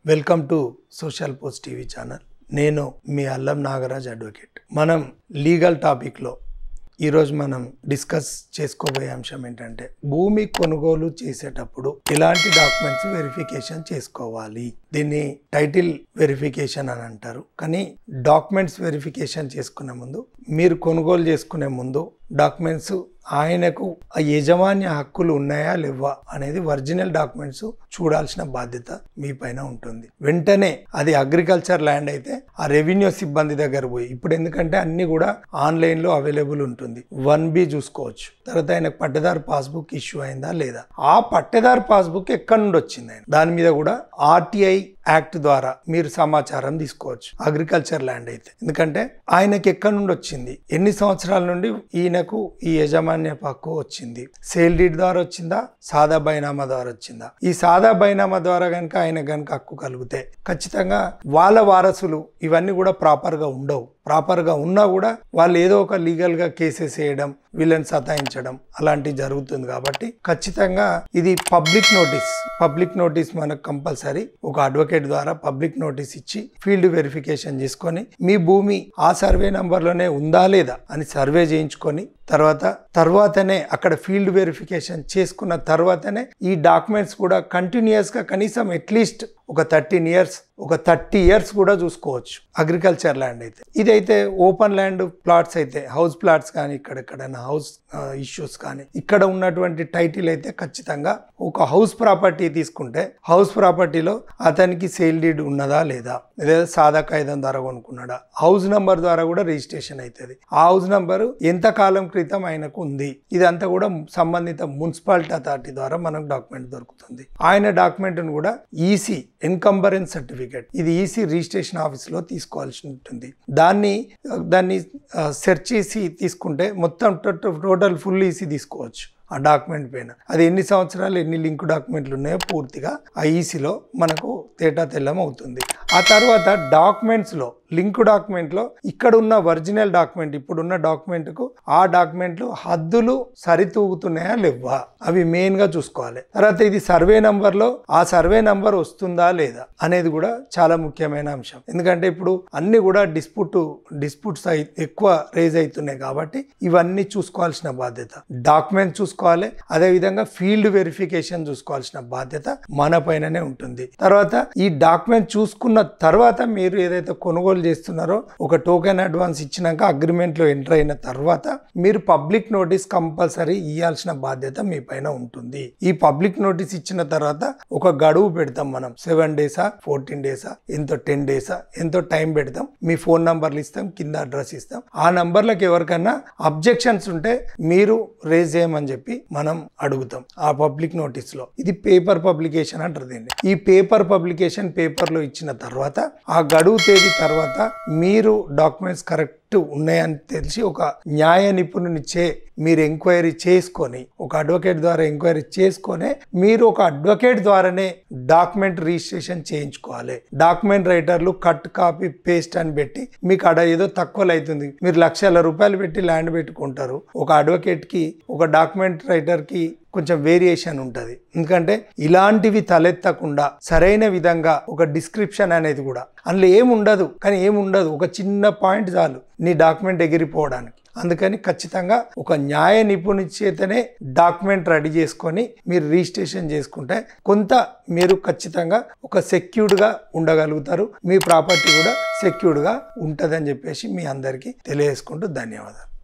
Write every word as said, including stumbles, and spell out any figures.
Welcome to social post TV channel. నేను మీ అల్లం నాగరాజ్ అడ్వకేట్. మనం లీగల్ టాపిక్లో ఈరోజు మనం డిస్కస్ చేసుకోబోయే అంశం ఏంటంటే, భూమి కొనుగోలు చేసేటప్పుడు ఎలాంటి డాక్యుమెంట్స్ వెరిఫికేషన్ చేసుకోవాలి. దీన్ని టైటిల్ వెరిఫికేషన్ అని అంటారు. కానీ డాక్యుమెంట్స్ వెరిఫికేషన్ చేసుకునే ముందు, మీరు కొనుగోలు చేసుకునే ముందు డాక్యుమెంట్స్ ఆయనకు ఆ యజమాన్య హక్కులు ఉన్నాయా లేవా అనేది ఒరిజినల్ డాక్యుమెంట్స్ చూడాల్సిన బాధ్యత మీ పైన ఉంటుంది. వెంటనే అది అగ్రికల్చర్ ల్యాండ్ అయితే ఆ రెవెన్యూ సిబ్బంది దగ్గర పోయి, ఇప్పుడు ఎందుకంటే అన్ని కూడా ఆన్లైన్ లో అవైలబుల్ ఉంటుంది, వన్ బి చూసుకోవచ్చు. తర్వాత ఆయనకు పట్టేదారు పాస్బుక్ ఇష్యూ అయిందా లేదా, ఆ పట్టేదారు పాస్బుక్ ఎక్కడి నుండి వచ్చింది ఆయన, దాని మీద కూడా ఆర్టీఐ యాక్ట్ ద్వారా మీరు సమాచారం తీసుకోవచ్చు అగ్రికల్చర్ ల్యాండ్ అయితే. ఎందుకంటే ఆయనకి ఎక్కడి నుండి వచ్చింది, ఎన్ని సంవత్సరాల నుండి ఈయనకు ఈ యజమాన్య హక్కు వచ్చింది, సేల్ డీడ్ ద్వారా వచ్చిందా, సాదా బైనామా ద్వారా వచ్చిందా. ఈ సాదా బైనామా ద్వారా కనుక ఆయన కనుక హక్కు కలిగితే ఖచ్చితంగా వాళ్ళ వారసులు ఇవన్నీ కూడా ప్రాపర్ గా ఉండవు. ప్రాపర్ గా ఉన్నా కూడా వాళ్ళు ఏదో ఒక లీగల్ గా కేసెస్ వేయడం, వీళ్ళని సతాయించడం అలాంటివి జరుగుతుంది. కాబట్టి ఖచ్చితంగా ఇది పబ్లిక్ నోటీస్ పబ్లిక్ నోటీస్ మనకు కంపల్సరీ ఒక అడ్వకేట్ ద్వారా పబ్లిక్ నోటీస్ ఇచ్చి ఫీల్డ్ వెరిఫికేషన్ చేసుకొని, మీ భూమి ఆ సర్వే నంబర్లోనే ఉందా లేదా అని సర్వే చేయించుకొని, తర్వాత తర్వాతనే అక్కడ ఫీల్డ్ వెరిఫికేషన్ చేసుకున్న తర్వాతనే ఈ డాక్యుమెంట్స్ కూడా కంటిన్యూస్ గా కనీసం అట్లీస్ట్ ఒక థర్టీన్ ఇయర్స్ ఒక థర్టీ ఇయర్స్ కూడా చూసుకోవచ్చు అగ్రికల్చర్ ల్యాండ్ అయితే. ఇదైతే ఓపెన్ ల్యాండ్ ప్లాట్స్ అయితే, హౌస్ ప్లాట్స్ కానీ, ఇక్కడెక్కడైనా హౌస్ ఇష్యూస్ కానీ, ఇక్కడ ఉన్నటువంటి టైటిల్ అయితే ఖచ్చితంగా ఒక హౌస్ ప్రాపర్టీ తీసుకుంటే హౌస్ ప్రాపర్టీలో అతనికి సేల్ డీడ్ ఉన్నదా లేదా, లేదా సాదా కాయిదం ద్వారా కొనుక్కున్నాడా, హౌస్ నంబర్ ద్వారా కూడా రిజిస్ట్రేషన్ అవుతుంది. ఆ హౌస్ నంబరు ఎంత కాలం క్రితం ఆయనకు ఉంది, ఇదంతా కూడా సంబంధిత మున్సిపాలిటీ అథారిటీ ద్వారా మనకు డాక్యుమెంట్ దొరుకుతుంది. ఆయన డాక్యుమెంట్ కూడా ఈసీ ఎన్కంబరెన్స్ సర్టిఫికేట్, ఇది ఈసీ రిజిస్ట్రేషన్ ఆఫీస్ లో తీసుకోవాల్సి ఉంటుంది. దాన్ని దాన్ని సెర్చ్ చేసి తీసుకుంటే మొత్తం టోటల్ ఫుల్ ఈసీ తీసుకోవచ్చు ఆ డాక్యుమెంట్ పైన. అది ఎన్ని సంవత్సరాలు ఎన్ని లింక్ డాక్యుమెంట్లు ఉన్నాయో పూర్తిగా ఆ ఈసీలో మనకు తేటా తెల్లం అవుతుంది. ఆ తర్వాత డాక్యుమెంట్స్ లో లింక్ డాక్యుమెంట్ లో ఇక్కడ ఉన్న ఒరిజినల్ డాక్యుమెంట్, ఇప్పుడున్న డాక్యుమెంట్ కు ఆ డాక్యుమెంట్లు హద్దులు సరితూగుతున్నాయా లేవా, అవి మెయిన్ గా చూసుకోవాలి. తర్వాత ఇది సర్వే నంబర్ లో ఆ సర్వే నంబర్ వస్తుందా లేదా అనేది కూడా చాలా ముఖ్యమైన అంశం. ఎందుకంటే ఇప్పుడు అన్ని కూడా డిస్ప్యూట్ డిస్ప్యూట్స్ ఎక్కువ రేజ్ అవుతున్నాయి కాబట్టి ఇవన్నీ చూసుకోవాల్సిన బాధ్యత డాక్యుమెంట్ చూసుకోవాలి. అదే విధంగా ఫీల్డ్ వెరిఫికేషన్ చూసుకోవాల్సిన బాధ్యత మన పైననే ఉంటుంది. తర్వాత ఈ డాక్యుమెంట్ చూసుకున్న తర్వాత మీరు ఏదైతే కొనుగోలు చేస్తున్నారో ఒక టోకెన్ అడ్వాన్స్ ఇచ్చినాక అగ్రిమెంట్ లో ఎంటర్ అయిన తర్వాత మీరు పబ్లిక్ నోటీస్ కంపల్సరీ ఇవ్వాల్సిన బాధ్యత మీ పైన ఉంటుంది. ఈ పబ్లిక్ నోటీస్ ఇచ్చిన తర్వాత ఒక గడువు పెడతాం మనం, సెవెన్ డేసా ఫోర్టీన్ డేసా ఎంతో టెన్ డేసా ఎంతో టైం పెడతాం. మీ ఫోన్ నంబర్లు ఇస్తాం, కింద అడ్రస్ ఇస్తాం. ఆ నంబర్లకు ఎవరికైనా అబ్జెక్షన్స్ ఉంటే మీరు రేజ్ చేయమని చెప్పి మనం అడుగుతాం ఆ పబ్లిక్ నోటీస్ లో. ఇది పేపర్ పబ్లికేషన్ అంటారు దీన్ని. ఈ పేపర్ పబ్లికేషన్ పేపర్ లో ఇచ్చిన తర్వాత ఆ గడువు తేదీ తర్వాత మీరు డాక్యుమెంట్స్ కరెక్ట్ ఉన్నాయని తెలిసి ఒక న్యాయ నిపుణుని చే మీరు ఎంక్వైరీ చేసుకొని, ఒక అడ్వకేట్ ద్వారా ఎంక్వైరీ చేసుకొని మీరు ఒక అడ్వకేట్ ద్వారానే డాక్యుమెంట్ రిజిస్ట్రేషన్ చేయించుకోవాలి. డాక్యుమెంట్ రైటర్లు కట్ కాపీ పేస్ట్ అని పెట్టి మీకు అడ ఏదో తక్కువలో అవుతుంది, మీరు లక్షల రూపాయలు పెట్టి ల్యాండ్ పెట్టుకుంటారు. ఒక అడ్వకేట్ కి ఒక డాక్యుమెంట్ రైటర్ కి కొంచెం వేరియేషన్ ఉంటుంది. ఎందుకంటే ఇలాంటివి తలెత్తకుండా సరైన విధంగా ఒక డిస్క్రిప్షన్ అనేది కూడా అందులో ఏముండదు, కానీ ఏముండదు ఒక చిన్న పాయింట్ చాలు నీ డాక్యుమెంట్ ఎగిరిపోవడానికి. అందుకని ఖచ్చితంగా ఒక న్యాయ నిపుణుని చేతనే డాక్యుమెంట్ రెడీ చేసుకొని మీరు రిజిస్ట్రేషన్ చేసుకుంటే కొంత మీరు ఖచ్చితంగా ఒక సెక్యూర్డ్గా ఉండగలుగుతారు. మీ ప్రాపర్టీ కూడా సెక్యూర్డ్గా ఉంటుందని చెప్పేసి మీ అందరికీ తెలియజేసుకుంటూ ధన్యవాదాలు.